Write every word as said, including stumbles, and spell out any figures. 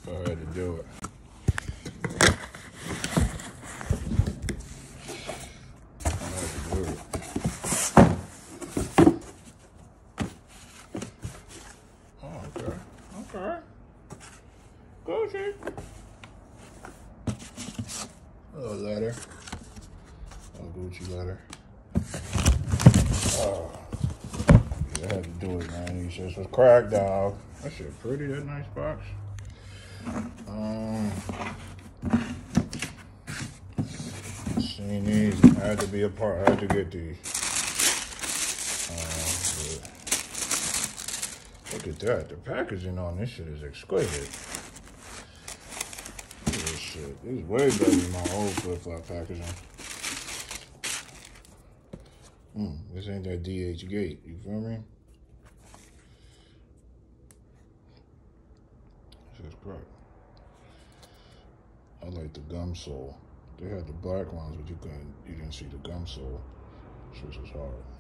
So I had to do it. I had to do it. Oh, okay. Okay. Gucci. A little letter. A Gucci letter. Oh. Yeah, I had to do it, man. These shits was cracked, dog. That shit pretty, that nice box. Um, seen these. I had to be a part. I had to get these. Um, look at that. The packaging on this shit is exquisite. Look at this shit. This is way better than my old flip-flop packaging. Mm, this ain't that D H gate. You feel me? This is correct. I like the gum sole. They had the black ones, but you couldn't, you didn't see the gum sole. This was hard.